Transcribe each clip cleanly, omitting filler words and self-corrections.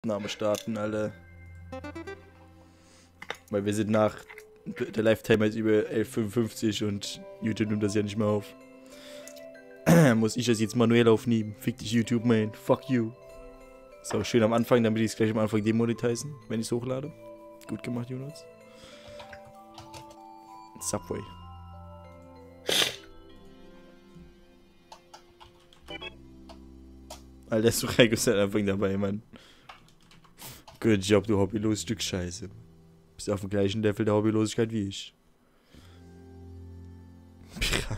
Name starten, Alter. Weil wir sind nach... Der Lifetimer ist über 11,55 und YouTube nimmt das ja nicht mehr auf. Muss ich das jetzt manuell aufnehmen. Fick dich, YouTube, man. Fuck you. So, schön am Anfang, damit ich es gleich am Anfang demonetisieren, wenn ich es hochlade. Gut gemacht, Jonas. Subway. Alter, Sureko ist halt am Anfang dabei, Mann. Good job, du hobbyloses Stück Scheiße. Bist auf dem gleichen Level der Hobbylosigkeit wie ich. Pirat.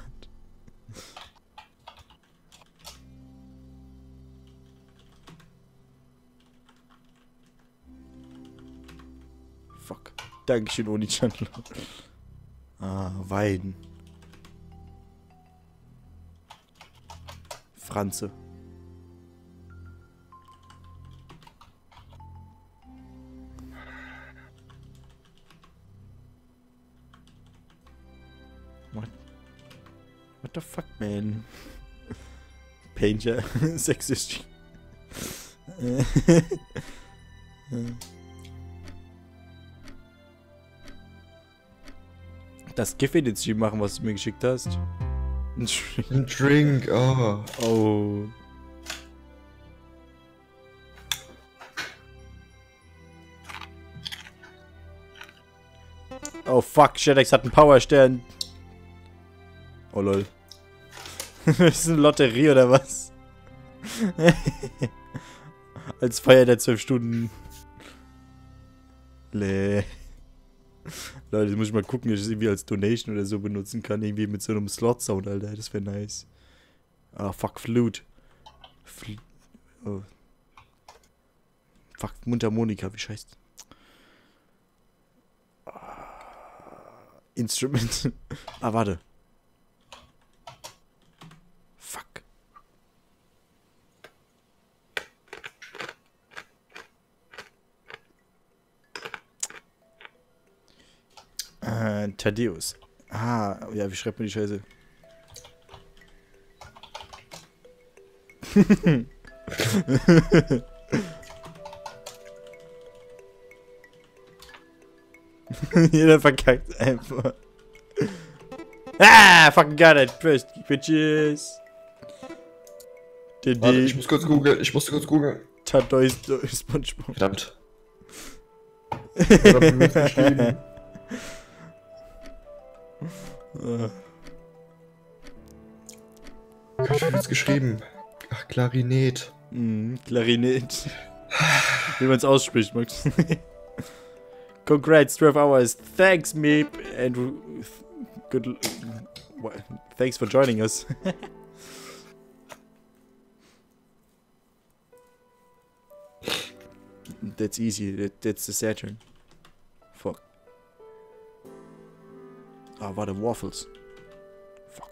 Fuck. Dankeschön, Oni-chan. Ah, Weiden. Franze. What the fuck, man? Painter, sexistisch. Das GIF in den Stream machen, was du mir geschickt hast. Ein Drink, oh. Oh. Oh fuck, Shedex hat einen Powerstern. Oh lol. Ist das eine Lotterie oder was? Als Feier der 12 Stunden. Leute, das muss ich mal gucken, dass ich das irgendwie als Donation oder so benutzen kann. Irgendwie mit so einem Slot-Sound, Alter. Das wäre nice. Ah, fuck, Flute. Oh. Fuck, Mundharmonika, wie scheiße. Instrument. Ah, warte. Fuck. Thaddeus. Ah, ja, wie schreibt man die Scheiße? Jeder verkackt einfach. Ah, fucking got it. First, bitches. Warte, ich muss kurz googeln. Ich musste kurz googeln. Thaddeus SpongeBob. Verdammt. Was hab ich mir geschrieben? Ich hab jetzt geschrieben. Ach, Klarinett. Klarinett. Wie man es ausspricht, Max. Congrats, 12 hours. Thanks, Meep. And good. Thanks for joining us. That's easy. That's the Saturn. Fuck. Ah, warte, Waffles. Fuck.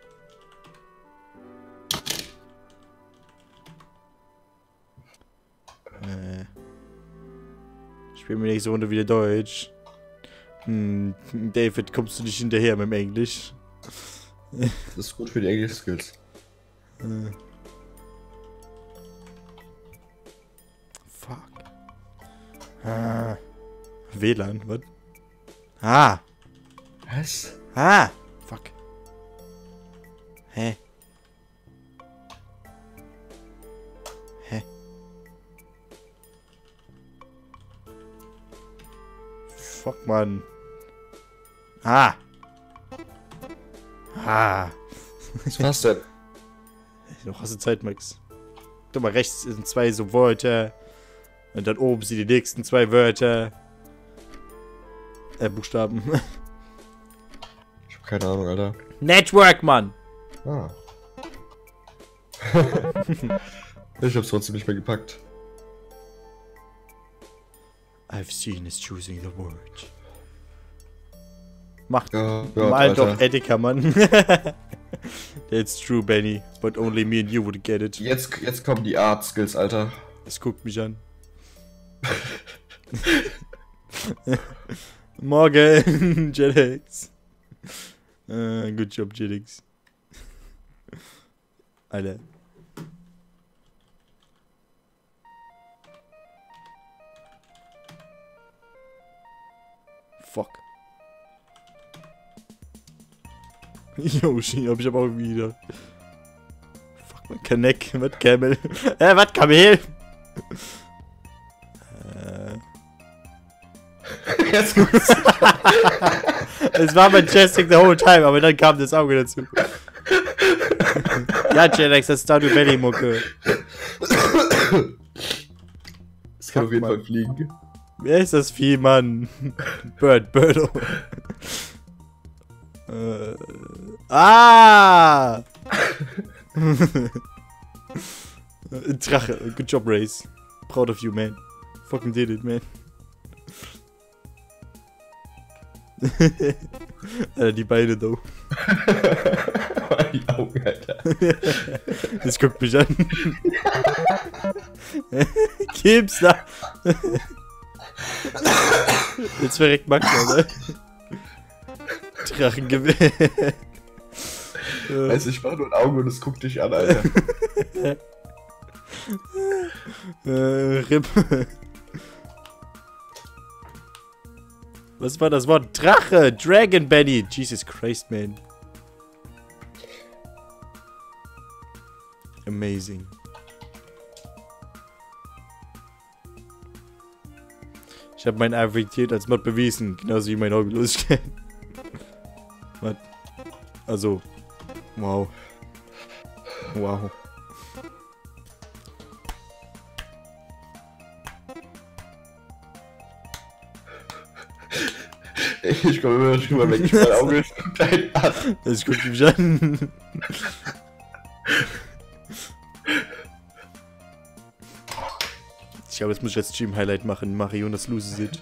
Spielen wir nächste Runde wieder Deutsch. David, kommst du nicht hinterher mit dem Englisch? Das ist gut für die Englisch-Skills. Fuck. WLAN, was? Ah! Was? Ah! Fuck. Hä? Hä? Fuck, Mann. Ah! Ah! Was war's denn? Noch hast du Zeit, Max. Guck mal, rechts sind 2 so Wörter. Und dann oben sind die nächsten 2 Wörter. Buchstaben. Ich hab keine Ahnung, Alter. Network, Mann! Ah. Ich hab's trotzdem nicht mehr gepackt. I've seen is choosing the word. Macht Ja, mal Alter. doch Edeka, Mann. That's true, Benny. But only me and you would get it. Jetzt kommen die Art-Skills, Alter. Es guckt mich an. Morgen, Jetix. Good job, Jetix. Alter. fuck. Yoshi, hab ich aber auch wieder. Fuck, man, Kanek, was Camel? Was Kamel? Jetzt kommt's. Es war Majestic the whole time, aber dann kam das Auge dazu. Ja, Jelex, das ist Stardew Valley Mucke. Es kann auf jeden Fall fliegen. Wer ist das Vieh, Mann? Birdo. Drache, good job, Race. Proud of you, man. Fucking did it, man. Alter, die Beine, though. Die Augen, Alter. Das guckt mich an. Gib's da. Jetzt verreckt Max, Alter. Drachengewehr. Weißt du, ich mach nur ein Auge und es guckt dich an, Alter. RIP. Was war das Wort? Drache! Dragon Benny! Jesus Christ, man. Amazing. Ich habe meine Affektivität als Mod bewiesen, genauso wie meine Hobbylosigkeit. Also, wow. Wow. Ich komme immer drüber weg, ich mein Auge guckt einen an. Das guckt mich an. Ich glaube, jetzt muss ich als Stream-Highlight machen, Mario und das Lose sind.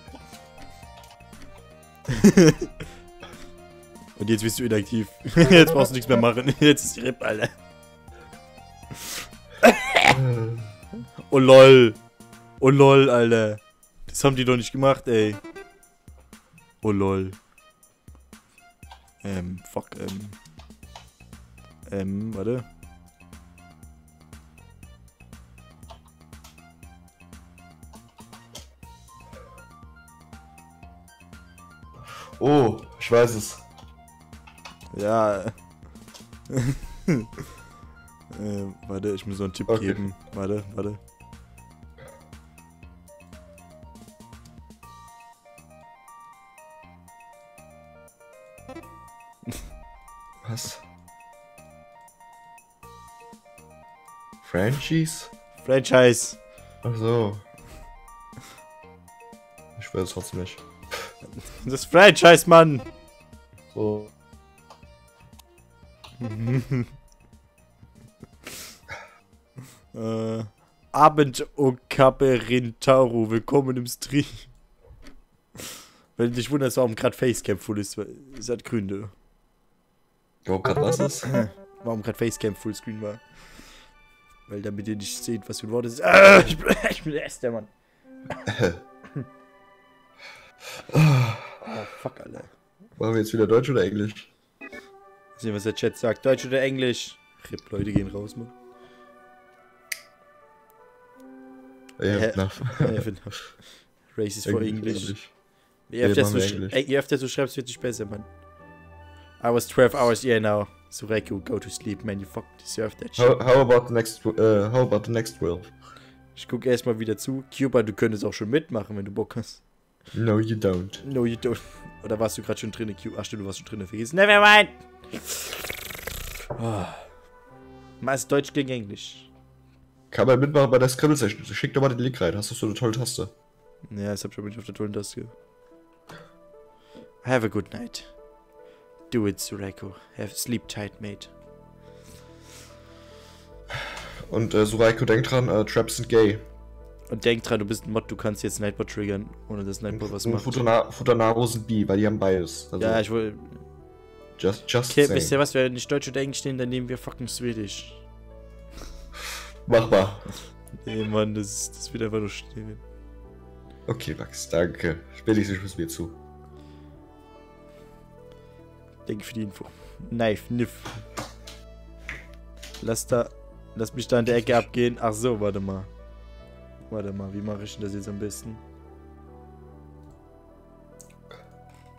Und jetzt bist du inaktiv. Jetzt brauchst du nichts mehr machen. Jetzt ist die RIP, Alter. Oh lol. Oh lol, Alter. Das haben die doch nicht gemacht, ey. Oh lol. Fuck, warte. Oh, ich weiß es. Ja. Warte, ich muss so einen Tipp geben. Warte. Was? Franchise? Franchise. Ach so. Ich weiß es trotzdem nicht. Das Franchise, Mann. So. Abend Okaperintaro, willkommen im Stream. Wenn du dich wunderst, warum gerade Facecam full ist, ist halt Gründe. Warum gerade was ist? Warum gerade Facecam Fullscreen war. Weil damit ihr nicht seht, was für ein Wort es ist. Ich bin der Erste, Mann. Oh, fuck, Alter. Machen wir jetzt wieder Deutsch oder Englisch? Sehen, was der Chat sagt. Deutsch oder Englisch? RIP, Leute gehen raus, Mann. Racist for English. Je öfter du schreibst, wird es besser, Mann. I was 12 hours here now. Sureku, go to sleep, man. You fucking deserve that shit. How about the next 12? Ich guck erstmal wieder zu. Cuba, du könntest auch schon mitmachen, wenn du Bock hast. No, you don't. No, you don't. Oder warst du gerade schon drin? Ach stimmt, du warst schon drin. Vergiss. Nevermind! Oh. Mal ist Deutsch gegen Englisch. Kann man mitmachen bei der Scribble-Session. Schick doch mal den Link rein. Hast du so eine tolle Taste? Ja, das hab ich schon nicht auf der tollen Taste. Have a good night. Do it, Sureku. Have sleep tight, mate. Und Sureku, denk dran, Traps sind gay. Und denk dran, du bist ein Mod, du kannst jetzt Nightbot triggern, ohne dass Nightbot was macht. Futanaro sind bi, weil die haben beides. Also ja, ich will... Just okay, wisst ihr was, wenn nicht Deutsch oder Englisch stehen, dann nehmen wir fucking Swedish. Machbar. Nee, Mann, das wird einfach nur schnell. Okay, Max, danke. Spätestens bis mir zu. Danke für die Info. Knife, Niff. Lass mich da in der Ecke abgehen. Ach so, warte mal. Wie mache ich denn das jetzt am besten?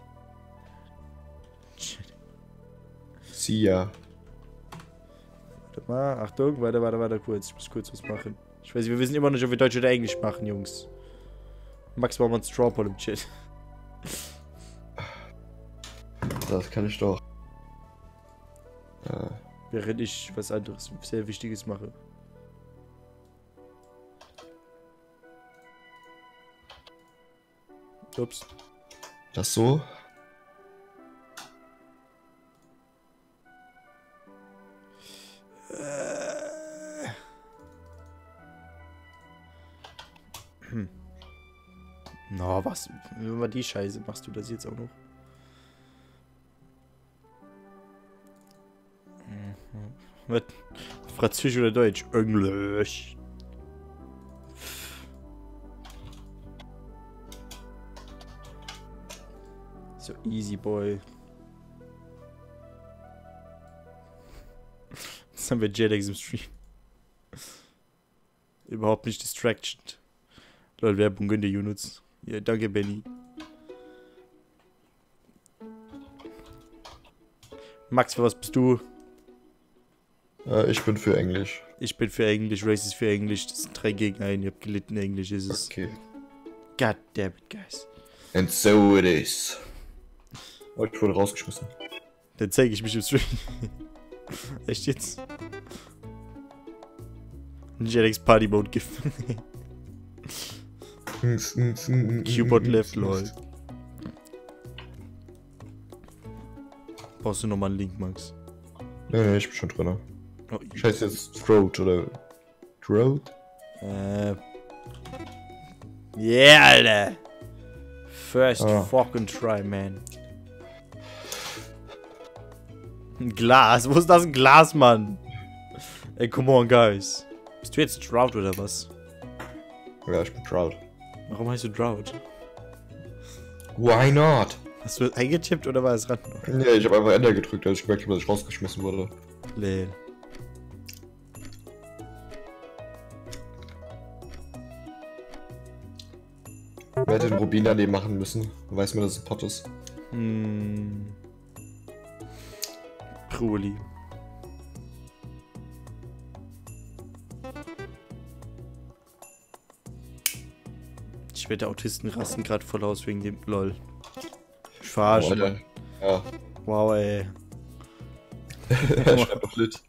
Sie ja. Warte mal, Achtung, warte kurz. Ich muss kurz was machen. Ich weiß nicht, wir wissen immer nicht, ob wir Deutsch oder Englisch machen, Jungs. Max war mal ein Strawpoll im Chat. Das kann ich doch. Während ich was anderes, sehr Wichtiges mache. Ups. Das so? Na, was? Immer die Scheiße machst du das jetzt auch noch? Was? Französisch oder Deutsch? Englisch. So easy, boy. Jetzt haben wir JedX im Stream. Überhaupt nicht Distraction. Lol, Werbung gönnt ihr Units. Ja, danke, Benny. Max, für was bist du? Ich bin für Englisch. Ich bin für Englisch, Race ist für Englisch. Das sind 3 gegen 1. Ihr habt gelitten, Englisch ist es. Okay. God damn it, guys. And so it is. Oh, ich wurde rausgeschmissen. Dann zeige ich mich im Stream. Echt jetzt? JedX Party Mode Gift. Q-Bot left, lol. Brauchst du nochmal einen Link, Max? Nee, ich bin schon drin. Oh, Scheiße, jetzt Throat oder... Throat? Yeah, Alter! First fucking try, man. Ein Glas? Wo ist das ein Glas, Mann? Ey, come on, guys. Bist du jetzt Drought oder was? Ja, ich bin Trout. Warum heißt du Drought? Why not? Hast du eingetippt oder war es random? Nee, ich habe einfach Enter gedrückt, als ich gemerkt habe, dass ich rausgeschmissen wurde. Nee. Wer hätte den Rubin daneben machen müssen? Weiß man, dass es ein Pot ist. Truli. Ich wette, Autisten rasten gerade voll aus wegen dem LOL. Ich verarsche, Mann. Ja. Wow, ey. Er schreibt doch lit.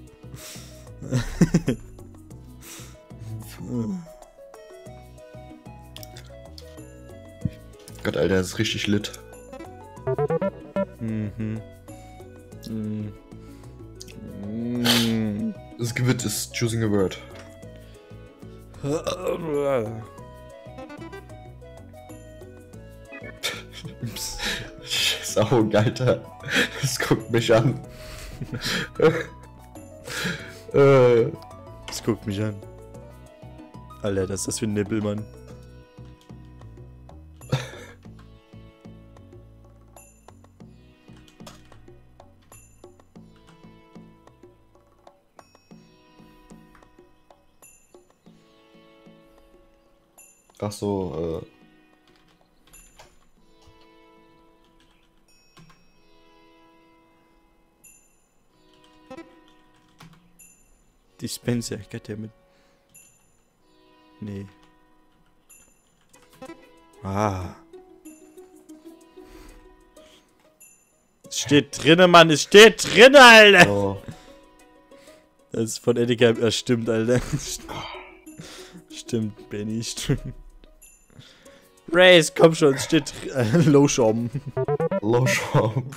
Gott, Alter, das ist richtig lit. Das Gewinn ist choosing a word. Saugen, Alter. Das guckt mich an. Das guckt mich an. Alter, das ist das für ein Nippel, Mann. Ach so, Dispenser, goddammit. Nee. Es steht drinne, Mann, es steht drinne, Alter! oh. Das ist von Edeka, ja, stimmt, Alter. Stimmt, Benny, stimmt. Race, komm schon, es steht Loshom. Loshom.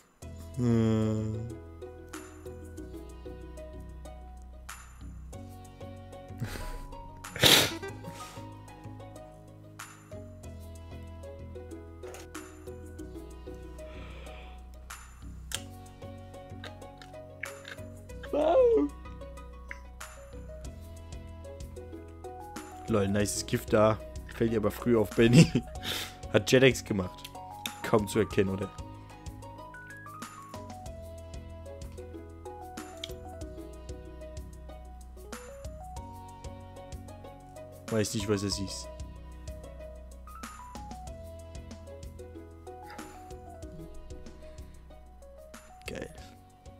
Lol, nices Gift da. Fällt dir aber früh auf, Benny. Hat JedX gemacht. Kaum zu erkennen, oder? Weiß nicht, was es ist. Geil.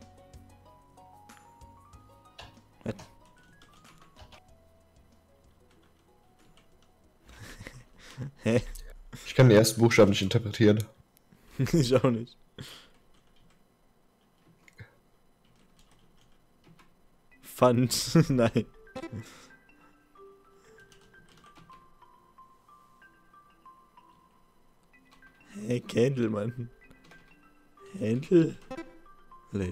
Hä? Ich kann den ersten Buchstaben nicht interpretieren. Ich auch nicht. Pfand. Nein. Hey, Candle, Mann. Händel? Nein.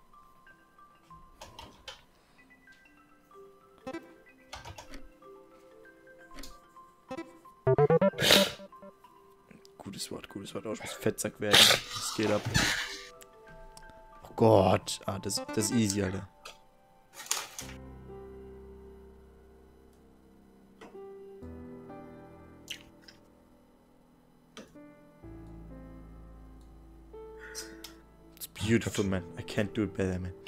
Gutes Wort, gutes Wort. Oh, ich muss Fettsack werden. Das geht ab. Oh Gott. Ah, das ist easy, Alter. It's beautiful, man. I can't do it better, man.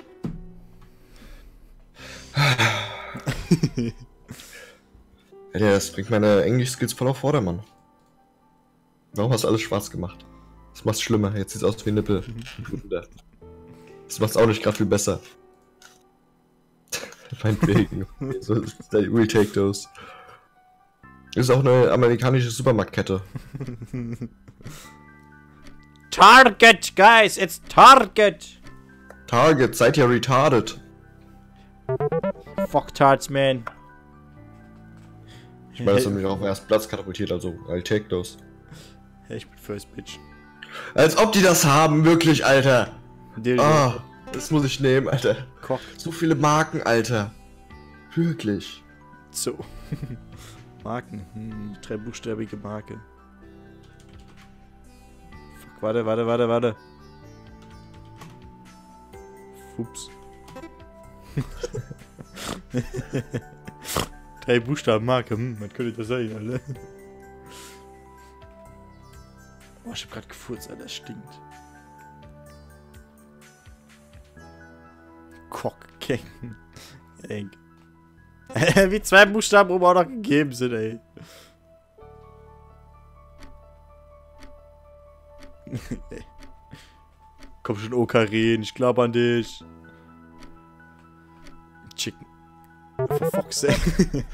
Alter, das bringt meine Englisch-Skills voll auf Vordermann. Warum hast du alles schwarz gemacht? Das macht's schlimmer. Jetzt sieht's aus wie ein Nippel. Das macht's auch nicht gerade viel besser. Meinetwegen. So, we'll take those. Das ist auch eine amerikanische Supermarktkette. Target, guys, it's Target. Target, seid ihr retarded? Fuck Tarts, man. Ich meine, das hat mich auch auf den ersten Platz katapultiert, also I'll take those. Hey, ich bin First Bitch. Als ob die das haben, wirklich, Alter. Dildo. Ah, das muss ich nehmen, Alter. Koch. So viele Marken, Alter. Wirklich. So. Marken. Dreibuchstabige Marke. Fuck, warte. Ups. 3 Buchstaben Marke. Was könnte das sein, Alter? Oh, ich hab grad gefurzt, Alter. Das stinkt. Cockgang. Eng. Wie 2 Buchstaben oben auch noch gegeben sind, ey. Komm schon, Okarin, ich glaub an dich. Chicken. For fuck's sake.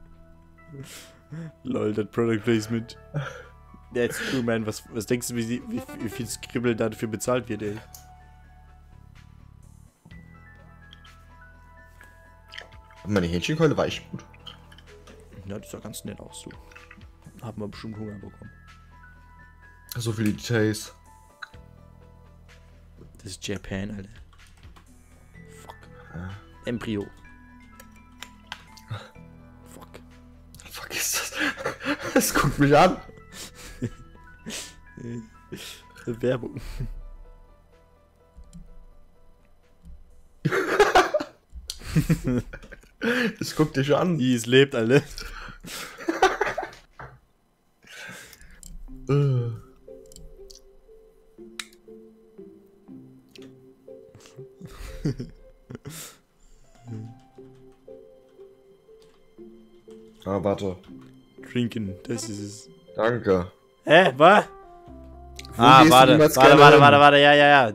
Lol, das Product Placement. Ja, jetzt true, man. Was denkst du, wie viel Skribbel dafür bezahlt wird, ey? Meine Hähnchenkeule war echt gut. Ja, die sah ganz nett aus, so. Haben wir bestimmt Hunger bekommen. So viele Details. Das ist Japan, Alter. Fuck. Embryo. Fuck. Fuck ist das? Es guckt mich an. Werbung. Es guckt dich an. Die es lebt, Alter. Ah, warte. Trinken, das ist es. Danke. Hä, was? Wo Ah, gehst du warte, niemals gerne hin? warte, ja.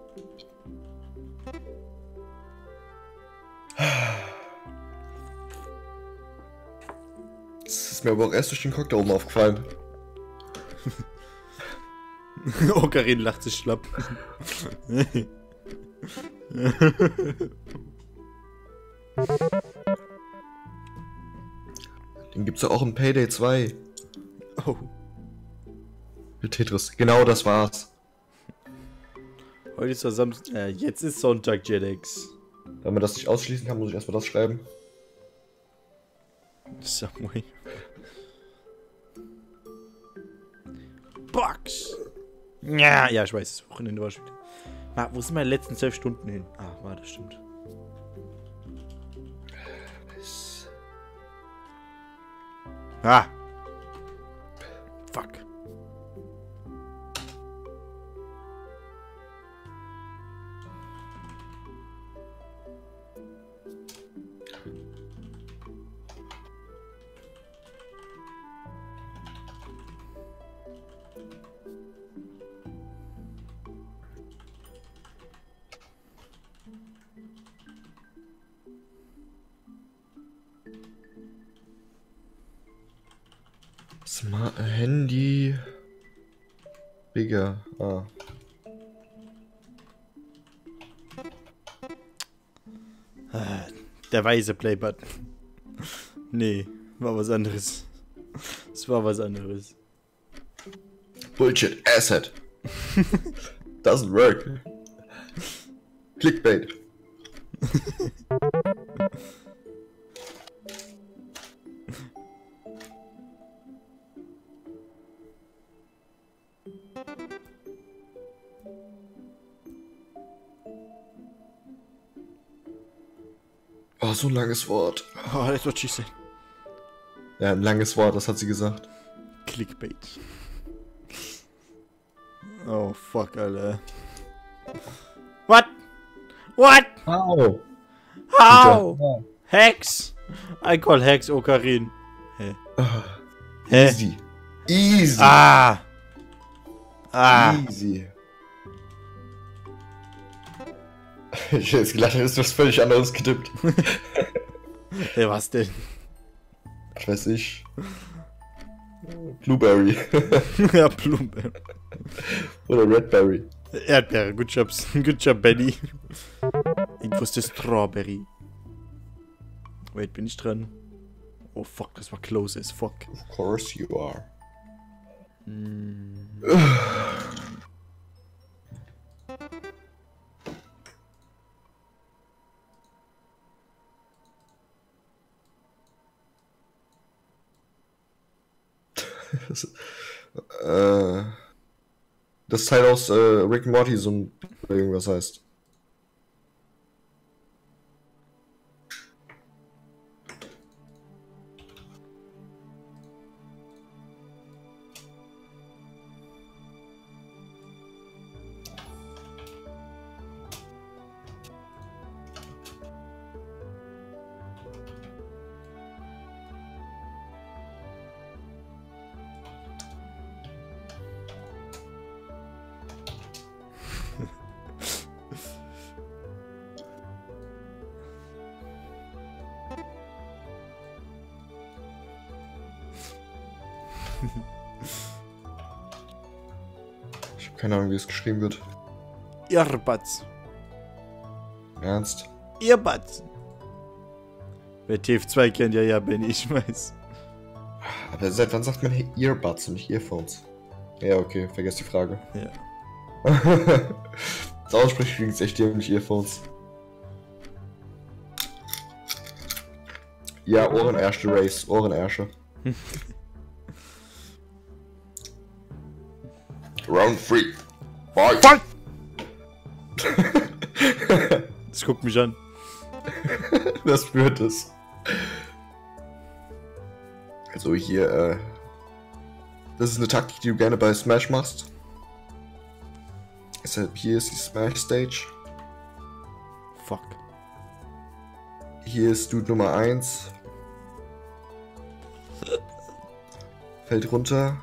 Das ist mir aber auch erst durch den Cock da oben aufgefallen. Okarin lacht sich schlapp. Den gibt's ja auch im Payday 2. Oh. Mit Tetris. Genau, das war's. Heute ist Samstag. Jetzt ist Sonntag, JetX. Wenn man das nicht ausschließen kann, muss ich erstmal das schreiben. Subway. Box! Ja, ich weiß, das Wochenende war schon wieder. Ah, wo sind meine letzten 12 Stunden hin? Ah, warte, stimmt. Ah! Fuck. Smart Handy. Bigger. Ah. Der weiße Playbutton. Nee, war was anderes. Es war was anderes. Bullshit. Asset. Doesn't work. Clickbait. Oh, so ein langes Wort. Oh, that's what she said. Ja, ein langes Wort, das hat sie gesagt. Clickbait. Oh, fuck, Alter. What? What? How? How? Hex? I call Hex Okarin. Hä? Hä? Easy. Easy. Ah! Ah! Easy. Ich hätte jetzt gelacht, ist was völlig anderes getippt. Hey, was denn? Ich weiß nicht. Blueberry. Ja, Blumenbeere. Oder Redberry. Erdbeere, good job, Benny. Ich wusste Strawberry. Wait, bin ich dran? Oh fuck, das war close as fuck. Of course you are. Das Teil aus Rick and Morty, so ein irgendwas heißt. Ich habe keine Ahnung, wie es geschrieben wird. Earbuds. Ernst? Earbuds. Wer TF2 kennt, ja, Benny, ich weiß. Aber seit wann sagt man Earbuds und nicht Earphones? Ja, okay, vergiss die Frage. Ja. Das Aussprechen klingt echt dämlich, Earphones. Ja, Ohrenersche Race, Ohrenersche. Round 3. Fight! Fight! Das guckt mich an. Das spürt es. Also hier, das ist eine Taktik, die du gerne bei Smash machst. Deshalb hier ist die Smash Stage. Fuck. Hier ist Dude Nummer 1. Fällt runter.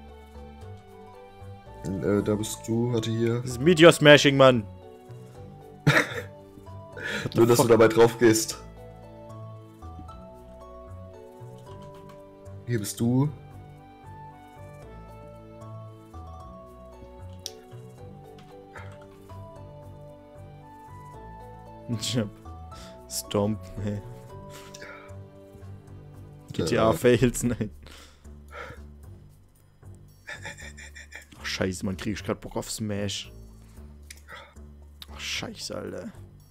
Und, da bist du, warte hier. Das ist Meteor Smashing, Mann. Nur, dass du dabei drauf gehst. Hier bist du. Ich hab Stomp, hey. GTA Fails, nein. Ach, scheiße, man, krieg ich grad Bock auf Smash. Ach, scheiße, Alter.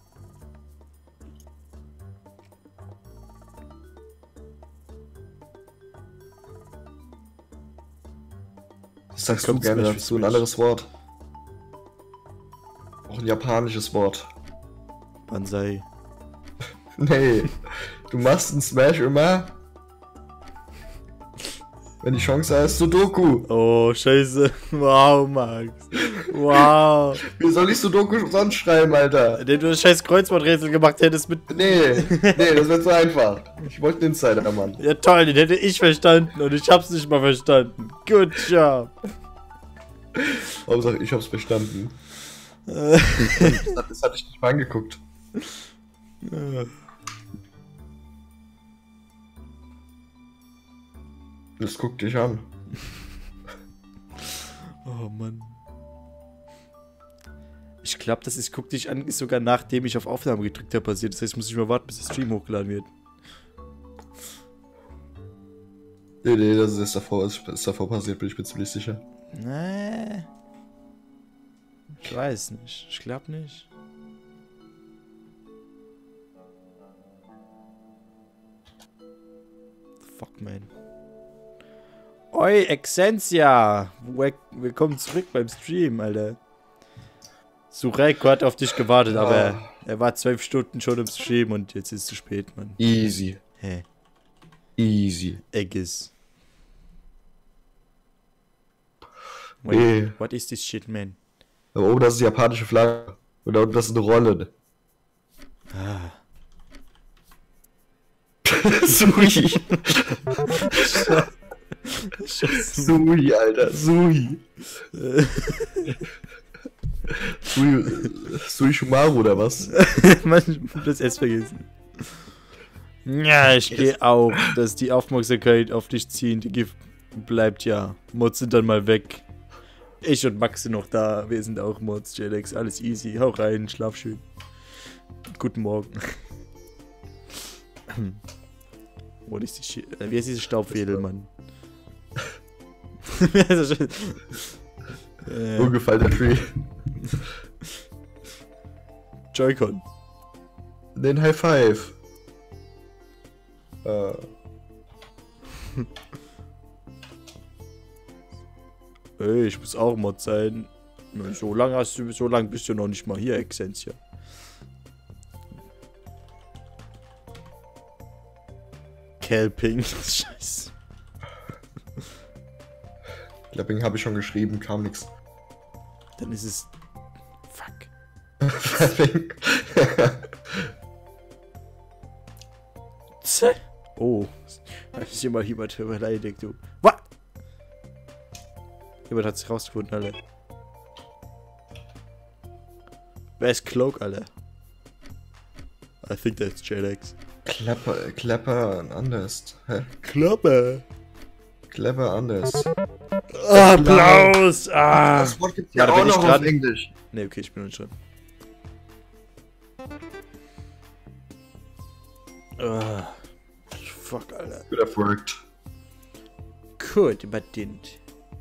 Was sagst Kommt du gerne Smash dazu? für Ein Smash. anderes Wort. Auch ein japanisches Wort. Banzai. Nee, du machst einen Smash immer, wenn die Chance heißt, Sudoku. Oh, scheiße. Wow, Max. Wow. Wie soll ich Sudoku sonst schreiben, Alter? Wenn du das scheiß Kreuzworträtsel gemacht hättest mit... Nee, das wird so einfach. Ich wollte einen Insider, Mann. Ja toll, den hätte ich verstanden und ich hab's nicht mal verstanden. Good job. Hauptsache, ich hab's verstanden. Das hatte ich nicht mal angeguckt. Das guckt dich an. Oh Mann. Ich glaube, das ist, guck dich an, ist sogar nachdem ich auf Aufnahme gedrückt habe passiert. Das heißt, ich muss nicht mehr warten, bis der Stream hochgeladen wird. Nee, das ist davor passiert, bin ich mir ziemlich sicher. Nee. Ich weiß nicht. Ich glaube nicht. Fuck, man. Oi, Exensia! Willkommen zurück beim Stream, Alter. Sureko hat auf dich gewartet, aber er war 12 Stunden schon im Stream und jetzt ist es zu spät, Mann. Easy. Hä? Easy. Egges. Nee. What is this shit, man? Da oben, das ist die japanische Flagge. Und da unten, das ist eine Rolle. Ah. Sui. Sui, Alter. Sui. Sui Shumaru oder was? Man das S vergessen. Ja, ich gehe auch, dass die Aufmerksamkeit auf dich ziehen. Die Gift bleibt ja. Mods sind dann mal weg. Ich und Max sind noch da. Wir sind auch Mods, Jelex. Alles easy. Hau rein, schlaf schön. Guten Morgen. Wo ist die wie heißt diese Staubwedel, Mann? Ungefallener Tree. Joy-Con. Den High Five. Ey, ich muss auch Mod sein. So lange bist du noch nicht mal hier, Exensia. Kelping. Scheiße. Clapping habe ich schon geschrieben, kam nix. Dann ist es. Fuck. Clapping. Oh. Da ist jemand beleidigt, du. Was? Jemand hat sich rausgefunden, Alter. Wer ist Cloak, Alter? I think that's JLX. Clapper anders. Hä? Klapper. Clever anders. Applaus! Ah! Das Wort gibt's Ja, ja da auch bin ich noch dran. auf Englisch. Ne, okay, ich bin noch nicht dran. Fuck, Alter. Could have worked. Could, but didn't.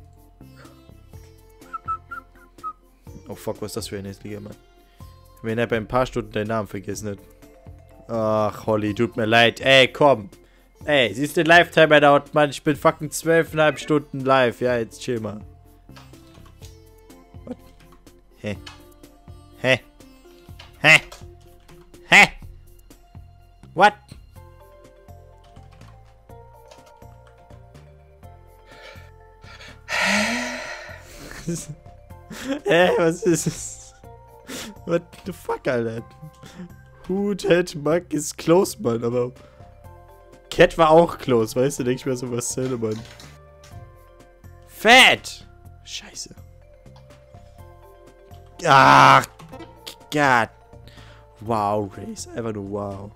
Oh fuck, was ist das für ein hässlicher Mann? Wenn er bei ein paar Stunden deinen Namen vergessen hat. Ach, Holly, tut mir leid. Ey, komm. Ey, siehst du den Lifetimer dauert, Mann? Ich bin fucking 12,5 Stunden live. Ja, jetzt chill mal. What? Hä? Hä? Hä? Hä? What? Was ist es? What the fuck, Alter? Who that Mug is close, Mann, aber Cat war auch close, weißt du? Denk ich mir so, was zähle, Mann. Fett! Scheiße. Ach, Gott. Wow, Race. Einfach nur wow.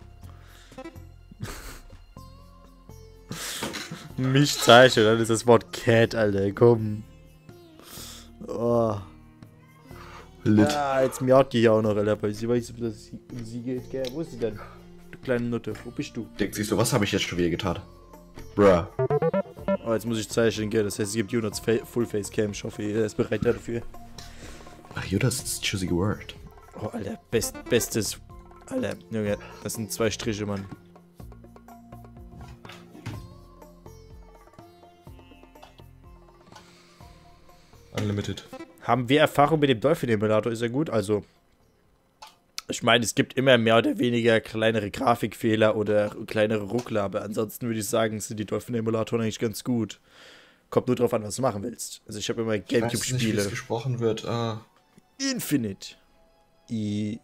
Mich zeichnen, dann ist das Wort Cat, Alter. Komm. Oh. Lit. Ja, jetzt miaut die hier auch noch, Alter. Weil sie weiß, dass es um sie geht, gell? Wo ist sie denn? Du kleine Nutte, wo bist du? Denkt sich so, was habe ich jetzt schon wieder getan? Bruh. Oh, jetzt muss ich zeichnen, gell? Das heißt, es gibt Jonas Fullface Cam. Ich hoffe, er ist bereit dafür. Ach, Judas ist choosy word. Oh, Alter, bestes. Alter, Junge, das sind 2 Striche, Mann. Unlimited. Haben wir Erfahrung mit dem Dolphin-Emulator? Ist ja gut, also. Ich meine, es gibt immer mehr oder weniger kleinere Grafikfehler oder kleinere Ruckler, aber ansonsten würde ich sagen, sind die Dolphin-Emulatoren eigentlich ganz gut. Kommt nur drauf an, was du machen willst. Also ich habe immer Ich weiß nicht, wie Gamecube-Spiele. es gesprochen wird. Infinite. I-N-F-I-N-I-T-E.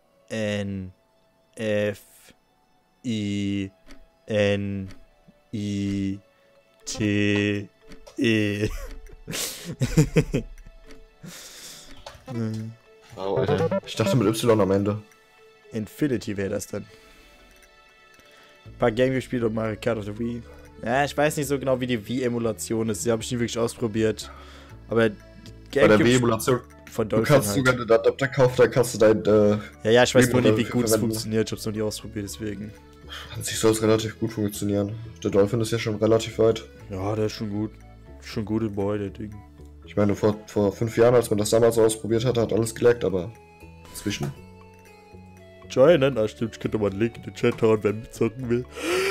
Wow, Alter. Ich dachte mit Y am Ende. Infinity wäre das dann. Ein paar Gamecube-Spiele und Mario Kart auf der Wii. Ja, ich weiß nicht so genau, wie die Wii-Emulation ist. Die habe ich nie wirklich ausprobiert. Aber Bei der Wii-Emulation, von du Dolphin kannst halt. sogar den Adapter kaufen, da kannst du dein, Ja, ich weiß nur nicht, wie Wii-Modell gut es verwenden. funktioniert. Ich habe es noch nie ausprobiert, deswegen. An sich soll es relativ gut funktionieren. Der Dolphin ist ja schon relativ weit. Ja, der ist schon gut. Schon gute Boy, der Ding. Ich meine, vor 5 Jahren, als man das damals ausprobiert hat, hat alles geleckt, aber inzwischen. Giant, ah stimmt, ich könnte mal einen Link in den Chat hauen, wer mitzocken will.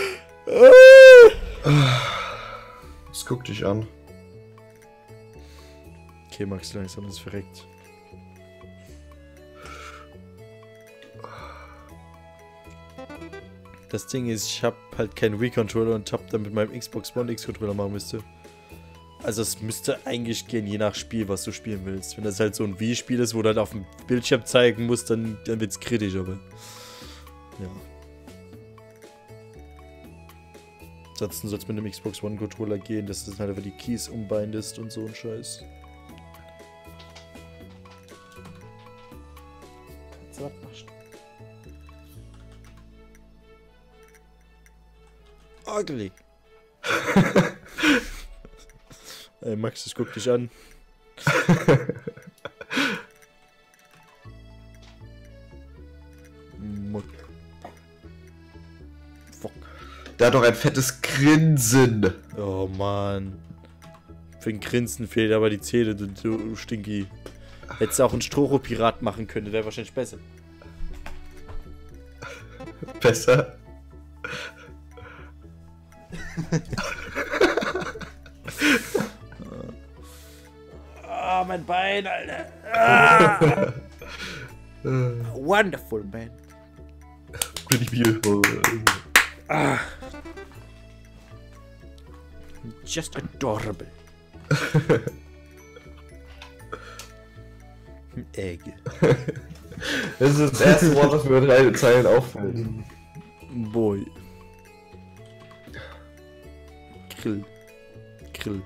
Das guck dich an. Okay, Max, langsam ist verreckt. Das Ding ist, ich habe halt keinen Wii-Controller und habe dann mit meinem Xbox One X-Controller machen müsste. Also es müsste eigentlich gehen, je nach Spiel, was du spielen willst. Wenn das halt so ein Wii-Spiel ist, wo du halt auf dem Bildschirm zeigen musst, dann wird's kritisch, aber... Ja. Ansonsten soll es mit einem Xbox One Controller gehen, dass du dann halt einfach die Keys umbindest und so ein Scheiß. So, was machst du? Ugly. Ey, Max, ich guck dich an. Fuck. Der hat doch ein fettes Grinsen. Oh Mann. Für ein Grinsen fehlt aber die Zähne, du Stinky. Hättest du auch einen Strohpirat machen können, wäre wahrscheinlich besser. Besser? Ah, mein Bein, Alter. Ah. Wonderful, man. Pretty beautiful. Ah. Just adorable. Egg. Das ist das erste Wort, das mir mit 3 Zeilen auffällt. Boy. Grill. Grill.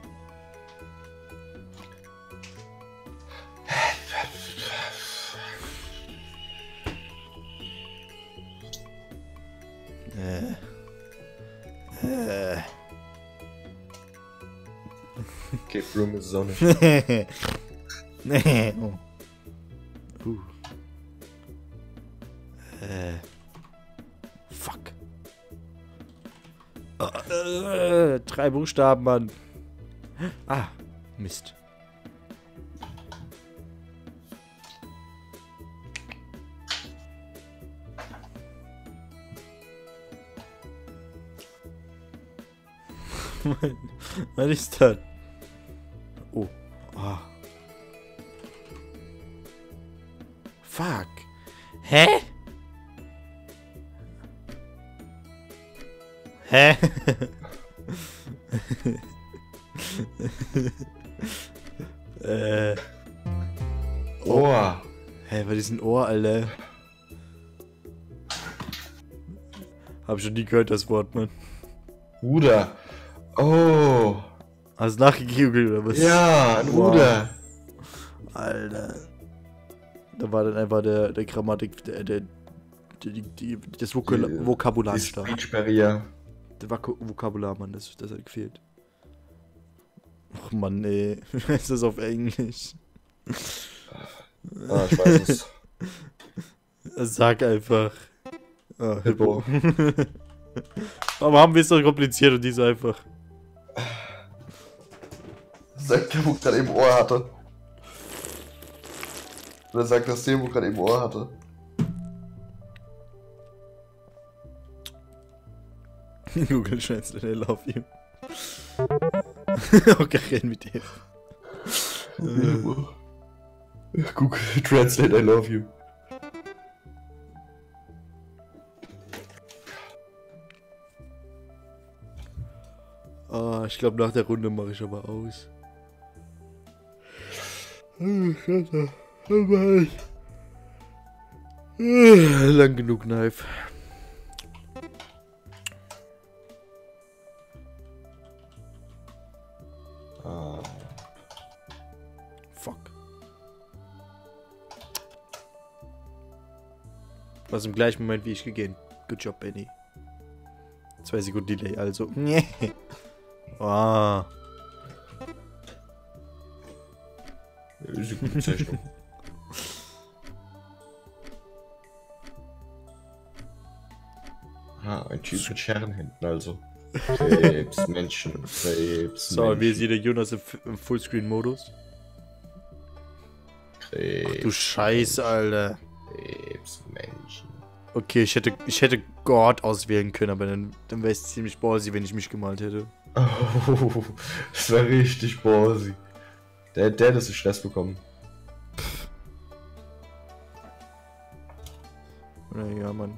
Okay, Room ist Sonne. Nee. Oh. Fuck. 3 Buchstaben, Mann. Ah, Mist. Was ist das? Oh. Ah. Fuck. Hä? Hä? Ohr. Hä, was ist ein Ohr, Alter? Hab schon nie gehört, das Wort, Mann. Ruder. Oh. Hast du nachgegoogelt oder was? Ja, ein Ruder. Alter. Da war dann einfach der Grammatik, das Vokabular Die nicht da. Speech Barrier. Der Vokabular, Mann, das hat gefehlt. Och Mann, ey. Wie heißt das auf Englisch? Ah, ich weiß es. Sag einfach. Ah, Hippo. Warum haben wir es so kompliziert und die so einfach? Sagt der, wo gerade eben Ohr hatte. Oder sagt das dem, wo gerade eben Ohr hatte. Google Translate, I love you. Okay, reden mit dir. Google Translate, I love you. Ah, ich glaube, nach der Runde mache ich aber aus. Lang genug, Knife. Fuck. Was im gleichen Moment wie ich gegangen. Good job, Benny. 2 Sekunden Delay, also. Nee. Oh. Das ist eine gute Zeichnung. Ein Typ mit Scheren hinten, also. Krebsmenschen. So, wie sieht der Jonas im Fullscreen-Modus? Ach du Scheiße, Alter. Krebsmenschen. Okay, ich hätte God auswählen können, aber dann wäre es ziemlich ballsy, wenn ich mich gemalt hätte. Oh, das wäre richtig ballsy. Der hätte so Stress bekommen. Naja, Mann.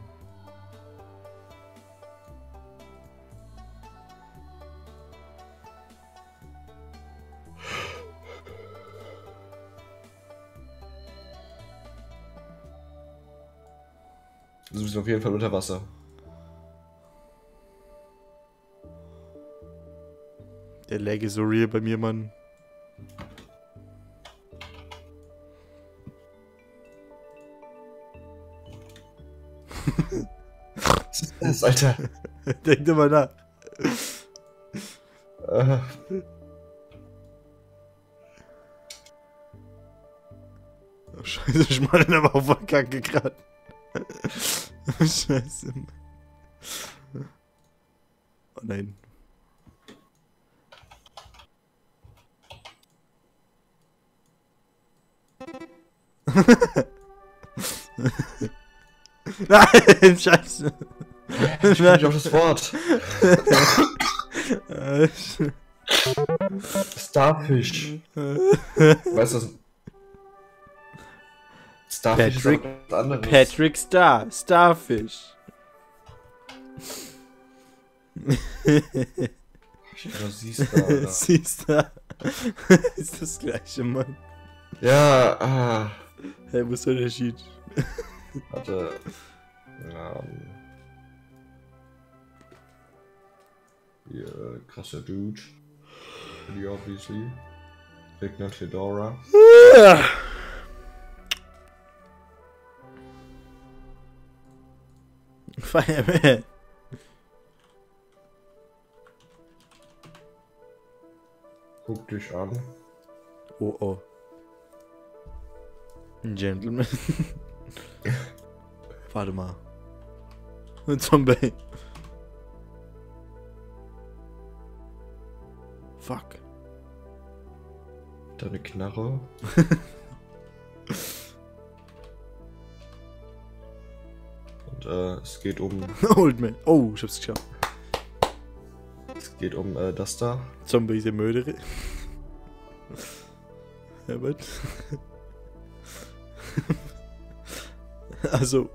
Du bist auf jeden Fall unter Wasser. Der Lag ist so real bei mir, Mann. Was ist das, Alter? Denk dir mal nach. Oh, Scheiße, ich meine aber auch voll kacke gerade. Scheiße. Oh nein. Nein, Scheiße. Ich bin nicht auf das Wort. Starfish. Weißt du was? Starfish Patrick, ist was anderes. Patrick Starfish. Ja, siehst du, Alter. Siehst du? Ist das gleiche, Mann. Ja, Hey, wo ist der Unterschied? warte. Hier, krasser Dude. Pretty obviously. Regner Fedora. Fireman. Guck dich an. Oh oh. Ein Gentleman. Warte mal. Ein Zombie. Fuck. Deine Knarre. Und es geht um. Old Man. Oh, ich hab's geschafft. Es geht um das da. Zombie ist der Mörderer. Ja, was? Also.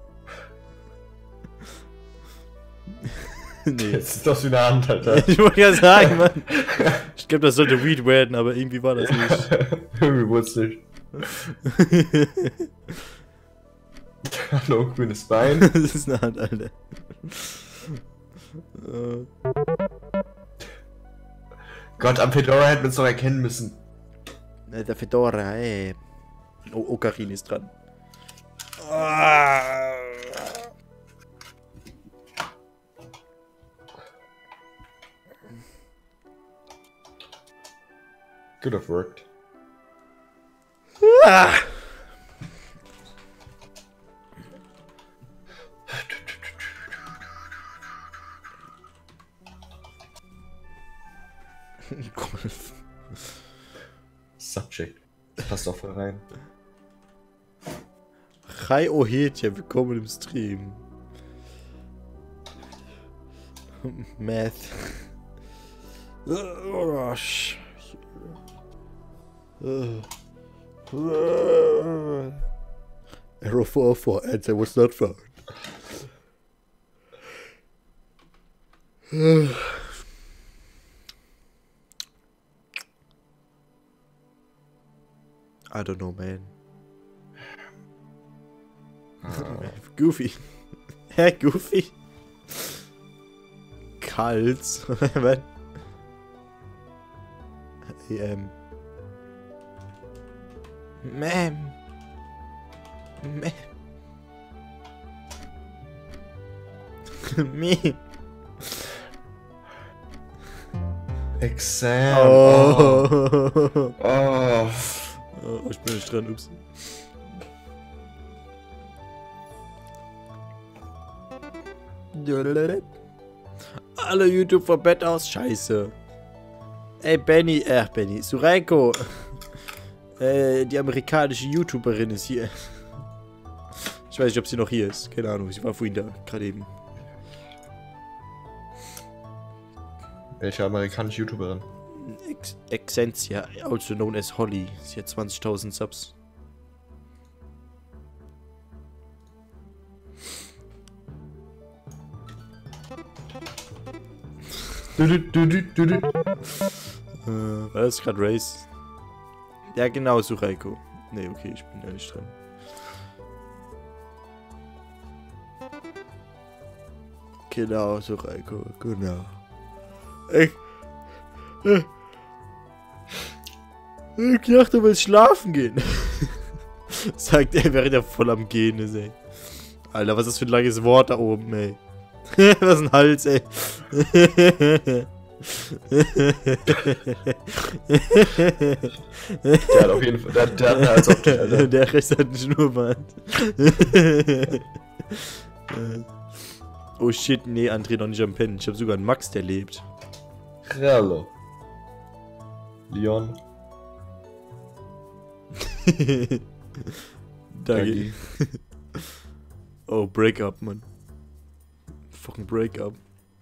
Nee. Jetzt ist das wie eine Hand, Alter. Ich wollte ja sagen, Mann. Ich glaube, das sollte Weed werden, aber irgendwie war das nicht. Irgendwie wurde es nicht. Hallo, grünes Bein. Das ist eine Hand, Alter. Gott, am Fedora hätten wir es doch erkennen müssen. Der Fedora, ey. Oh, Ocarina ist dran. Ah. Could have worked. Ah. Golf. Subject. Das passt auch voll rein. Hi Ohetja, willkommen im Stream. Math. Error 404, answer was not found. I don't know, man. Goofy. Hä, Goofy? Kalt. Was? Ma'am. Exam. Oh. Oh. Oh, ich bin nicht dran, ups. Alle YouTube vom Bett aus, scheiße. Ey, Benny, Sureiko. Die amerikanische YouTuberin ist hier. Ich weiß nicht, ob sie noch hier ist. Keine Ahnung, sie war vorhin da, gerade eben. Welche amerikanische YouTuberin? Exentia, also known as Holly. Sie hat 20.000 Subs. War das gerade Race? Ja, genau, Sureiko. Ne, okay, ich bin ja nicht dran. Genau, Sureiko, genau. Ich dachte, du willst schlafen gehen. Sagt er, während er voll am Gehen ist, ey. Alter, was ist das für ein langes Wort da oben, ey. Was ein Hals, ey. Der hat auf jeden Fall. Der hat einen Hals auf dich, Alter. Der Rest hat ein Schnurrbart. Oh shit, nee, André noch nicht am Pennen. Ich hab sogar einen Max, der lebt. Hallo. Leon. Danke. Oh, Breakup, Mann. Fucking Breakup.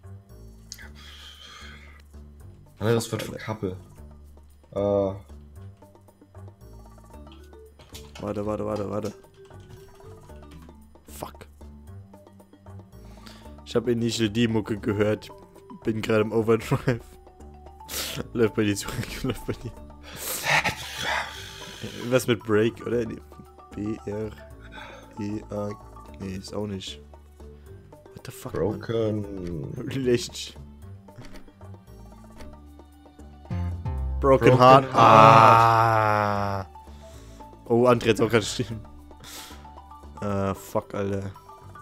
Das wird für Kappe. Warte. Fuck. Ich habe Initial D-Mucke gehört. Bin gerade im Overdrive. Läuft bei dir zurück, läuft bei dir. Was mit Break, oder? B-R-E-A. Nee, ist auch nicht. What the fuck, Broken. Relationship. Broken Heart. Ah. Oh, André hat's auch gerade stehen. Fuck, Alter.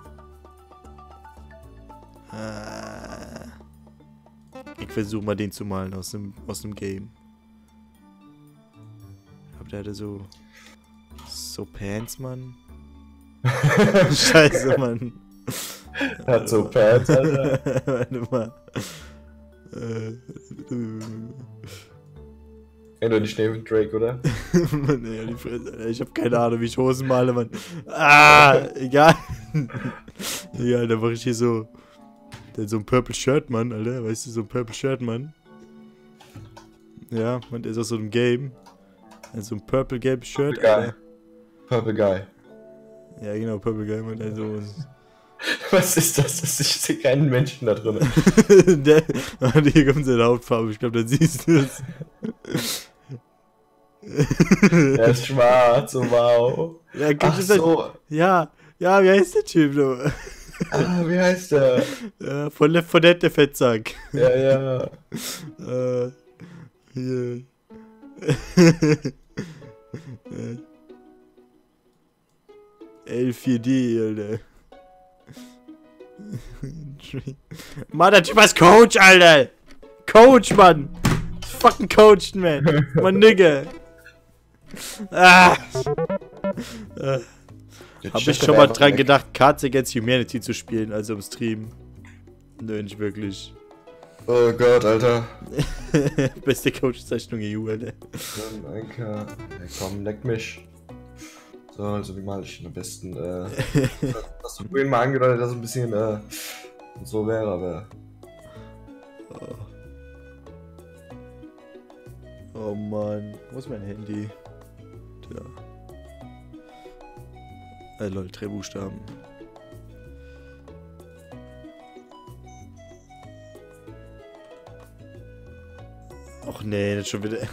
Ich versuche mal den zu malen aus dem Game. Ich glaube, der hatte so Pants, Mann. Scheiße, Mann. Hat so Pants, Alter. Warte mal. Ja, nur nicht neben Drake, oder? Mann, ey, die Fresse, Alter. Ich hab keine Ahnung, wie ich Hosen male, Mann. Ah, egal. Egal, da mach ich hier so. Der hat so ein Purple Shirt, Mann, Alter. Weißt du, so ein Purple Shirt, Mann. Ja, man, der ist aus so einem Game. Der hat so ein Purple Gelb Shirt, Purple Guy. Alter. Purple Guy. Ja, genau, Purple Guy, Mann. Also. Was ist das? Ich sehe keinen Menschen da drin. Hier kommt seine Hautfarbe. Ich glaube, da siehst du es. Er ist schwarz, oh wow. Ja, ach so. Ja, wie heißt der Typ, du? Ah, wie heißt der? Ja, von Left 4 Dead, der Fettsack. Ja. Hier. L4D, Alter. Mann, der Typ heißt Coach, Alter! Coach, Mann! Fucking Coach, man! Mann, Nigga! Hab ich schon mal dran gedacht, Cards Against Humanity zu spielen, also im Stream. Nö, nicht wirklich. Oh Gott, Alter. Beste Coach-Zeichnung EU, Alter. Danke. Hey, komm, leck mich. So, also wie mal ich am besten, hast du vorhin mal angedeutet, dass es ein bisschen, so wäre, aber... Oh Mann, wo ist mein Handy? Da. Lol, 3 Buchstaben. Och nee, das schon wieder.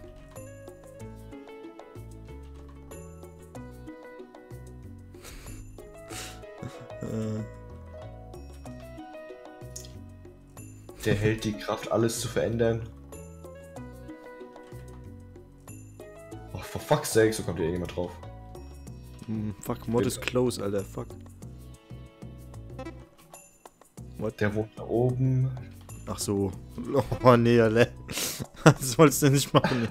Der hält die Kraft, alles zu verändern. Oh, for fuck's sake, so kommt hier irgendjemand drauf. Fuck, Mod is close, Alter, fuck. What? Der wohnt da oben. Ach so. Oh, nee, alle. Das wolltest du nicht machen.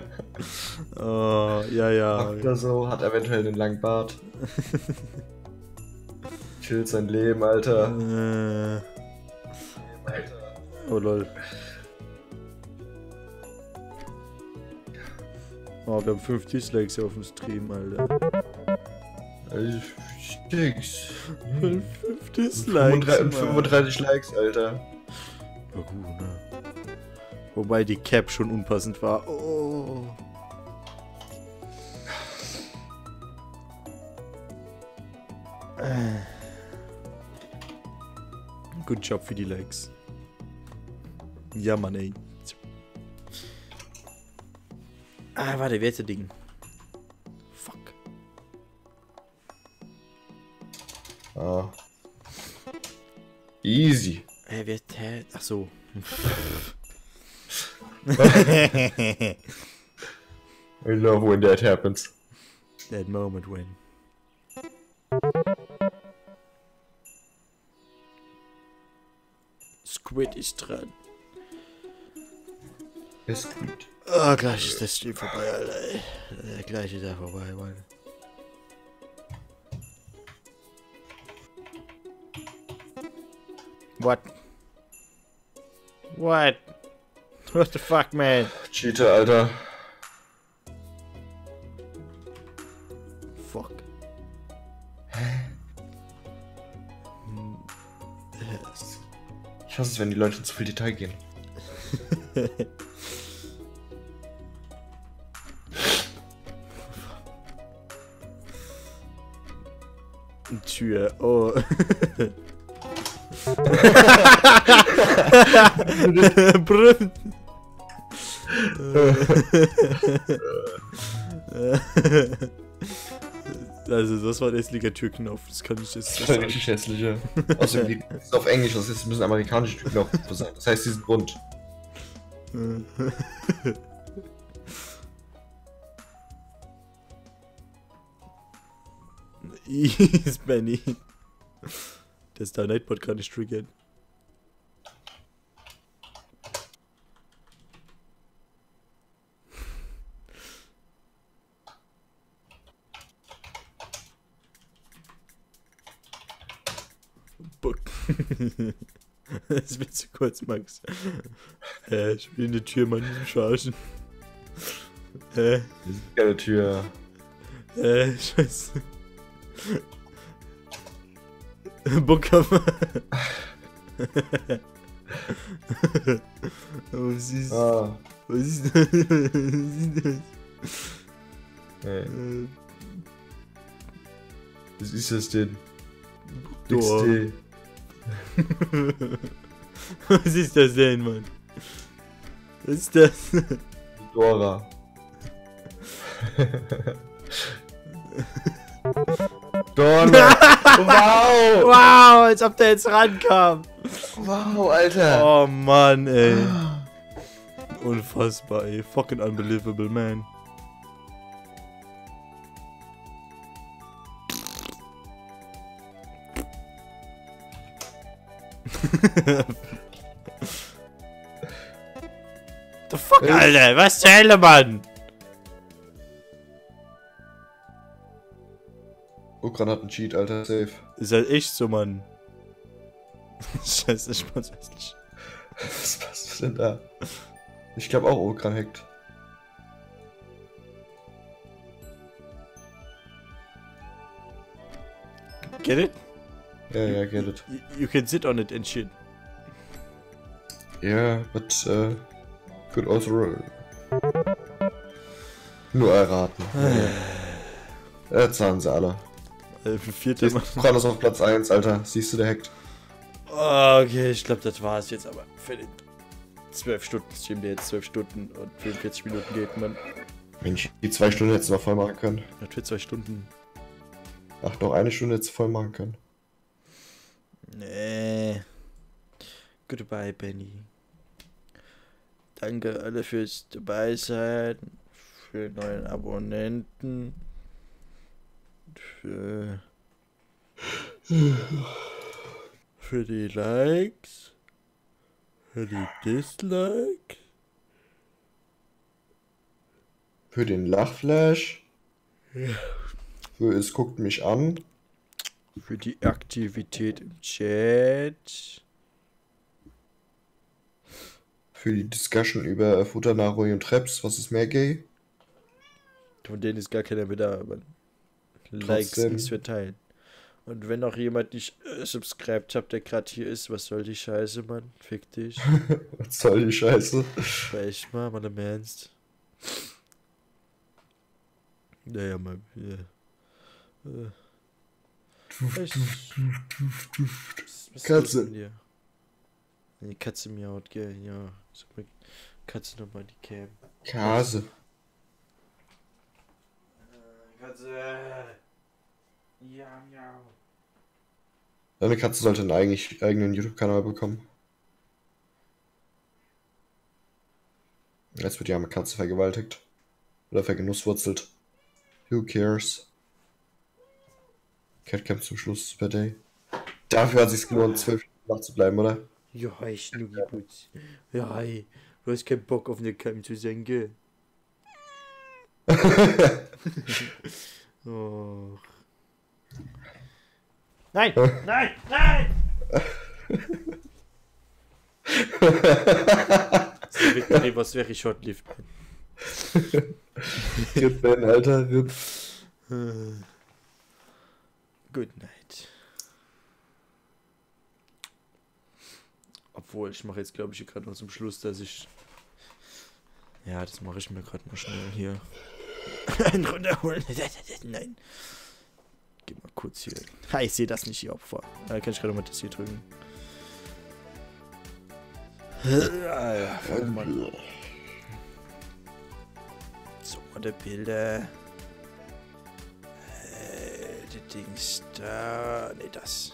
Oh, ja. Oder so, hat eventuell einen langen Bart. Chillt sein Leben, Alter. Oh, lol. Oh, wir haben 5 Dislikes auf dem Stream, Alter. 5 Dislikes. 35 Likes, Alter. Oh, gut, ne? Wobei die Cap schon unpassend war. Oh. Good Job für die Likes. Ja, Mann, ey. Ah, warte, wer ist das Ding? Fuck. Ah. Easy. Wer ist der? Ach so. I love when that happens. That moment when. Squid ist dran. Ist gut. Ah, gleich ist der Stream vorbei, Alter. Gleich ist er vorbei, Mann. What? What? What the fuck, man? Cheater, Alter. Fuck. Ich hasse es, wenn die Leute in zu viel Detail gehen. Tür, oh. Brünn. Also, das war ein hässlicher Türknopf, das kann ich jetzt Das ist ein richtig hässlicher. Außerdem, die ist auf Englisch, das ist ein bisschen amerikanische Türknopf sein. Das heißt, die sind bunt. Ease, Benny. Der Star Nightbot kann nicht triggern. Bock. Das wird zu kurz, Max. Ich will in die Tür mal nicht chargen. Das ist keine Tür. Scheiße. Bunker. Was ist das? Ah. Was ist das? Was ist das? Hey. Was ist das denn? Tor. XD. Was ist das denn, Mann? Was ist das? Dora. Dora. Wow. Wow, als ob der jetzt rankam. Wow, Alter. Oh Mann, ey. Unfassbar, ey. Fucking unbelievable, man. The fuck, Alter? Was zur Hölle, Mann? Ukran hat einen Cheat, Alter. Safe. Ist halt echt so, Mann. Scheiße, ich mach's hässlich. Was passt denn da? Ich glaube auch Ukran hackt. Get it? Yeah, get it. You can sit on it and shit. Yeah, but could also nur erraten. Jetzt haben sie alle. Vierter Mann. Ukran ist auf Platz 1, Alter. Siehst du, der hackt. Okay, ich glaube, das war's jetzt aber für den 12-Stunden-Stream, der jetzt 12 Stunden und 45 Minuten geht, Mann. Mensch, die 2 Stunden hättest du noch voll machen können. Das für 2 Stunden. Ach, noch 1 Stunde hättest du voll machen können. Nee. Goodbye, Benny. Danke alle fürs dabei sein, für neuen Abonnenten, für die Likes, Für die Dislike. Für den Lachflash. Ja. Für es guckt mich an. Für die Aktivität im Chat. Für die Discussion über Futternahrung und Traps. Was ist mehr gay? Von denen ist gar keiner mehr da, aber Likes Trotzdem. nichts verteilen. Und wenn auch jemand nicht subscribed hat, der gerade hier ist, was soll die Scheiße, Mann? Fick dich. Was soll die Scheiße? War echt mal im Ernst. Naja, mal. Ja. Was Katze. ist mit dir? Die Katze miaut, gell? Ja. Sag mal, Katze nochmal die Cam. Kase. Katze. Ja, miau. Deine Katze sollte einen eigenen YouTube-Kanal bekommen. Jetzt wird die arme Katze vergewaltigt. Oder vergenusswurzelt. Who cares? Catcamp zum Schluss, Super Day. Dafür hat sich's gelohnt, 12 Stunden wach zu bleiben, oder? Ja, hi, Schnuggiputz. Ja, hi. Du hast keinen Bock auf eine Cam zu sein, gell? Oh. Nein! Nein! Nein! Nee, was wäre ich shortlift? Rip, Ben, Alter, Rip. Good night. Obwohl, ich mache jetzt, glaube ich, gerade noch zum Schluss, dass ich... Ja, das mache ich mir gerade mal schnell hier. Einen runterholen. Nein. Geh mal kurz hier. Ha, ich sehe das nicht, ihr Opfer. Da kann ich gerade mal das hier drücken. Oh Mann. So, der Bilder. Die Dings da. Ne, das.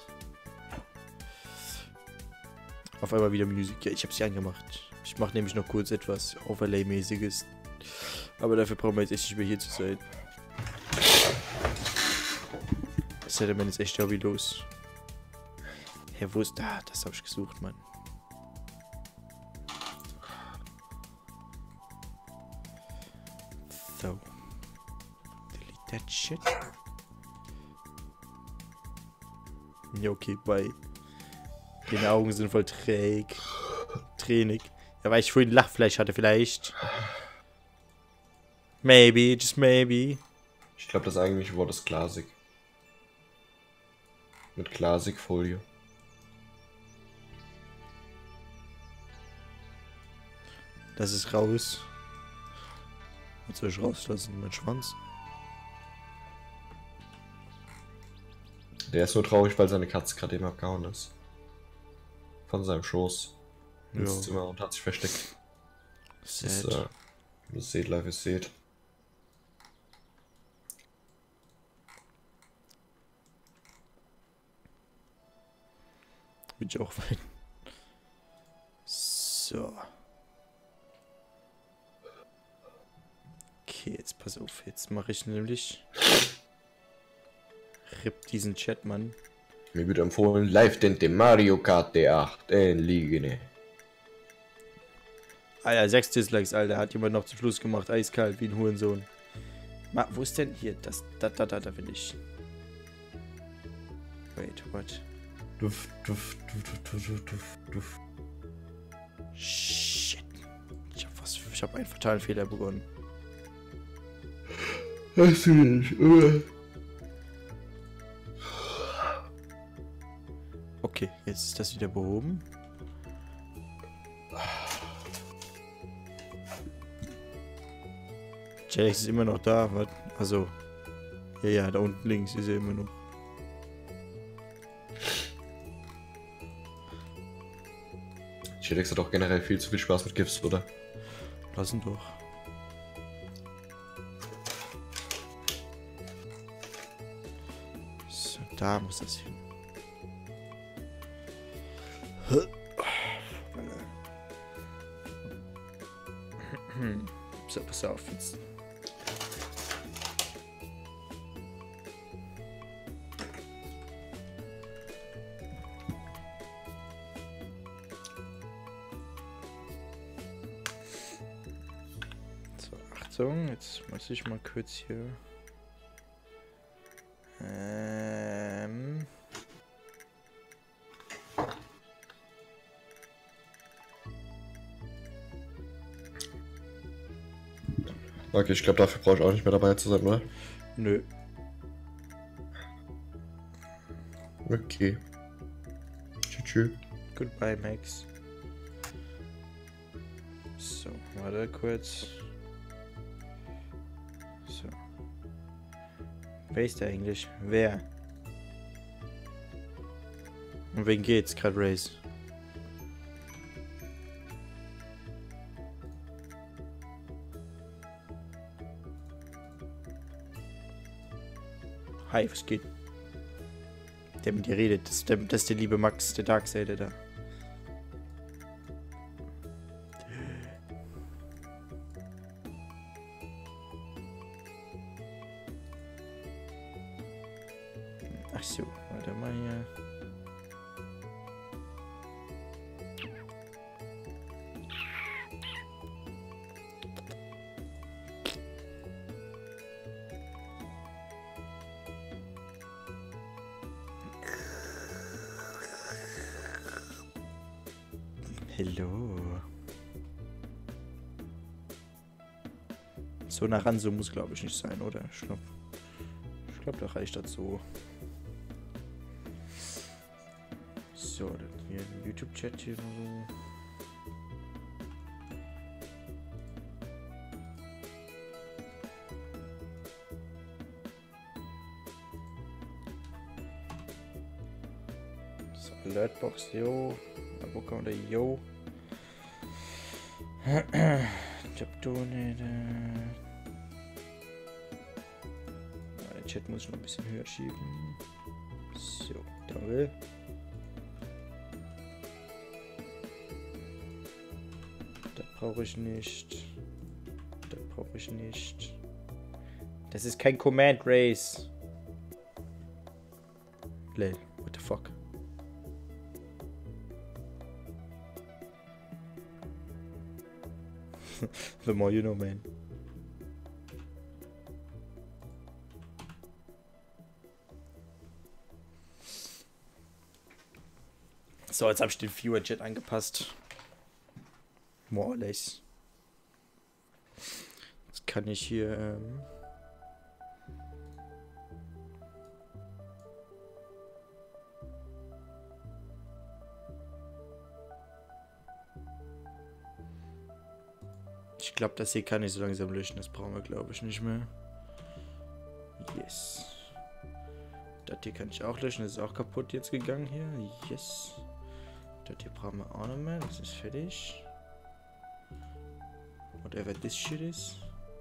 Auf einmal wieder Musik. Ja, ich habe sie angemacht. Ich mache nämlich noch kurz etwas Overlay-mäßiges. Aber dafür brauchen wir jetzt echt nicht mehr hier zu sein. Was hätte man jetzt echt hobbylos? Hä, wo ist da? Das habe ich gesucht, Mann. So. Delete that shit. Ja, okay, bye. Deine Augen sind voll tränig. Ja, weil ich vorhin Lachfleisch hatte, vielleicht. Maybe, just maybe. Ich glaube, das eigentliche Wort ist Glasig. Mit Glasigfolie. Das ist raus. Was soll ich rauslassen? Mein Schwanz? Der ist nur traurig, weil seine Katze gerade eben abgehauen ist. Von seinem Schoß. Ins Zimmer und hat sich versteckt. Sad. Das seht, live ist seht. Will ich auch weinen. So. Okay, jetzt pass auf. Jetzt mache ich nämlich... RIP diesen Chat, Mann. Mir wird empfohlen, live den Mario Kart D8 Liegene. Alter, 6 Dislikes, Alter. Hat jemand noch zum Schluss gemacht. Eiskalt, wie ein Hurensohn. Wo ist denn hier? Da will ich. Wait, what? Duft. Shit. Ich hab einen fatalen Fehler begonnen. Hast du nicht, oder? Okay, jetzt ist das wieder behoben. Jax ist immer noch da. Also. Ja, da unten links ist er immer noch. Chilex hat auch generell viel zu viel Spaß mit GIFs, oder? Lassen doch. So, da muss das hin. So, pass auf jetzt. Achtung, jetzt muss ich mal kurz hier. Okay, ich glaube, dafür brauche ich auch nicht mehr dabei zu sein, oder? Nö. Okay. Tschüss. Goodbye, Max. So, warte kurz. So. Wer ist der eigentlich? Wer? Um wen geht's gerade, Race? Hi, was geht? Der mit dir redet, das ist der liebe Max, der Darksider da. Ach so, warte mal hier. Hallo. So nah ran, so muss glaube ich nicht sein, oder? Ich glaube, da reicht das so. So, dann hier ein YouTube-Chat hier so. So, Alertbox, yo. Abo oder yo. Job donate. Den Chat muss ich noch ein bisschen höher schieben. So, danke. Das brauche ich nicht. Das brauche ich nicht. Das ist kein Command Race. Lel, what the fuck? The more you know, man. So, jetzt habe ich den Viewer-Chat angepasst. More or less. Jetzt kann ich hier... Ich glaube, das hier kann ich so langsam löschen. Das brauchen wir, glaube ich, nicht mehr. Yes. Das hier kann ich auch löschen. Das ist auch kaputt jetzt gegangen hier. Yes. Das hier brauchen wir auch nicht mehr. Das ist fertig. Whatever this shit is.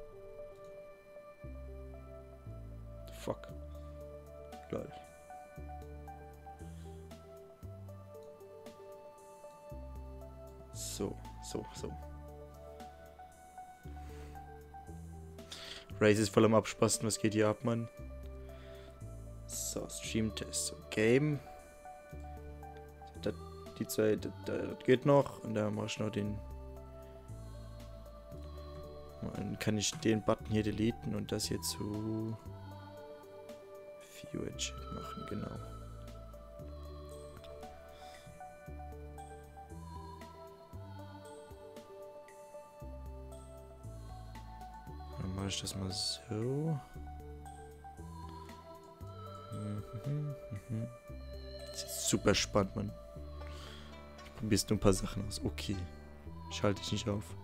Fuck. Lol. So. Race ist voll am Abspasten. Was geht hier ab, Mann? So, Stream-Test. So, Game. Die Zeit, das geht noch. Und da mache ich noch den... Dann kann ich den Button hier deleten und das hier zu... Viewer Chat machen, genau. Dann mache ich das mal so. Das ist super spannend, Mann. Ich probierst nur ein paar Sachen aus. Okay. Schalte ich nicht auf.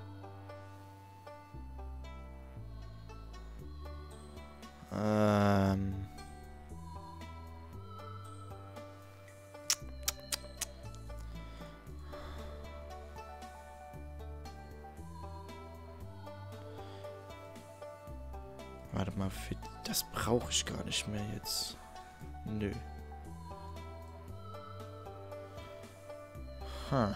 Warte mal, das brauche ich gar nicht mehr jetzt. Nö. Ha.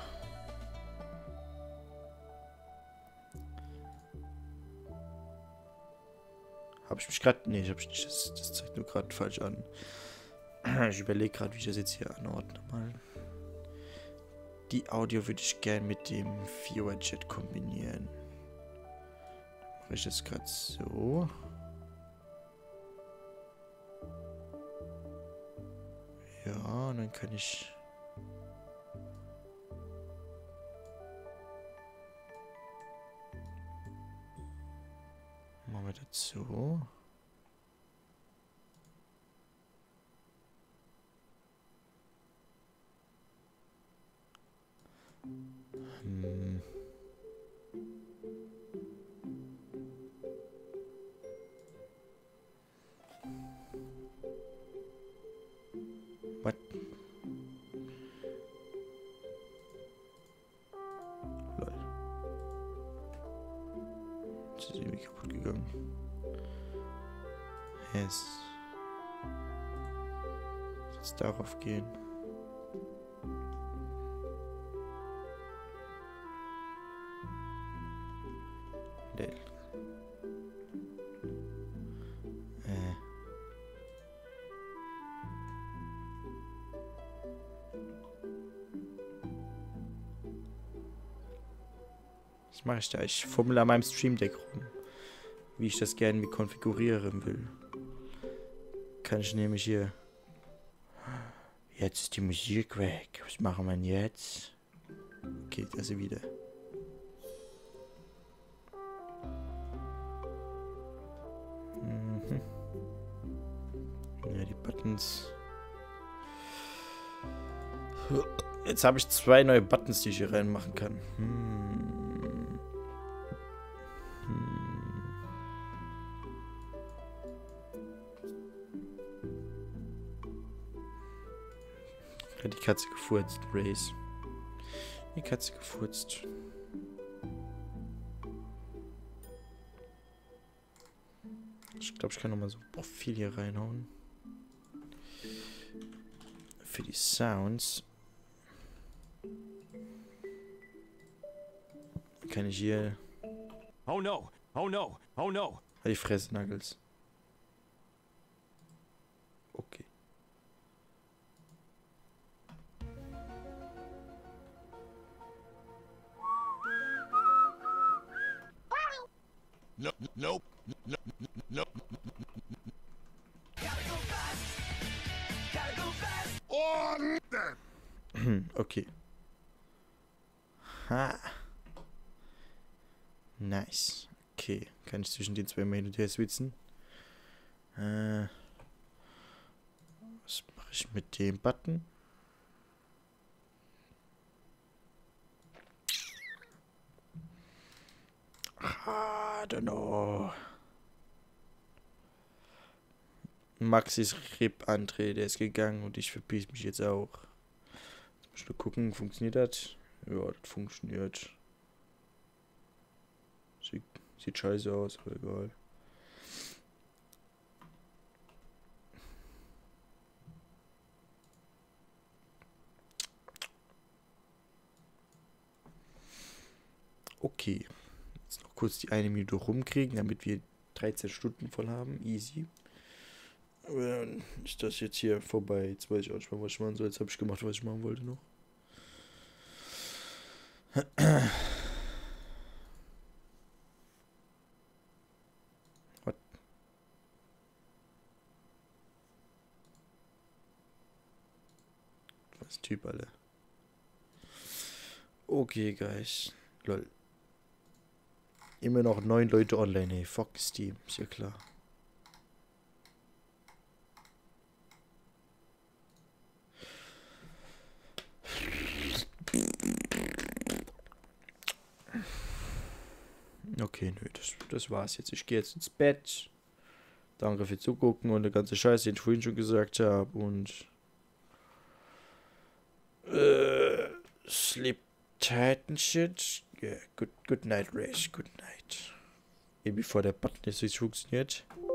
Habe ich mich gerade... Nee, das zeigt nur gerade falsch an. Ich überlege gerade, wie ich das jetzt hier anordne. Mal. Die Audio würde ich gern mit dem Viewer-Chat kombinieren. mache ich jetzt gerade so. Ja, und dann kann ich... Machen wir das so. What? Lol. Das ist irgendwie kaputt gegangen. Yes. Jetzt darauf gehen. Lel. Was mache ich da? Ich fummel an meinem Stream Deck rum. Wie ich das gerne konfigurieren will. Kann ich nämlich hier... Jetzt ist die Musik weg. Was machen wir jetzt? Okay, da ist sie wieder. Mhm. Ja, die Buttons... Jetzt habe ich 2 neue Buttons, die ich hier reinmachen kann. Hat die Katze gefurzt, Race. Die Katze gefurzt. Ich glaube, ich kann nochmal so ein Profil hier reinhauen. Für die Sounds. Kann ich hier... Oh no! Oh no! Oh no! Die Fresse, Knuckles. Okay. No, nope. No, no. Okay. Ha. Nice. Okay. Kann ich zwischen den 2 mal hin und her switchen? Was mache ich mit dem Button? I don't know. Maxis Rip André, der ist gegangen und ich verpiss mich jetzt auch. Jetzt muss ich nur gucken, funktioniert das? Ja, das funktioniert. Sieht scheiße aus, aber egal. Okay. Jetzt noch kurz die 1 Minute rumkriegen, damit wir 13 Stunden voll haben. Easy. Aber dann ist das jetzt hier vorbei. Jetzt weiß ich auch nicht mehr, was ich machen soll. Jetzt habe ich gemacht, was ich machen wollte noch. What? Was Typ, alle. Okay, guys. Lol. Immer noch 9 Leute online, ey. Fuck Steam, ist ja klar. Okay, nö, das war's jetzt. Ich gehe jetzt ins Bett. Danke für Zugucken und der ganze Scheiß, den ich vorhin schon gesagt habe. Und sleep tight and shit. Yeah, good night, Race. Good night. Eben bevor der Button jetzt nicht funktioniert.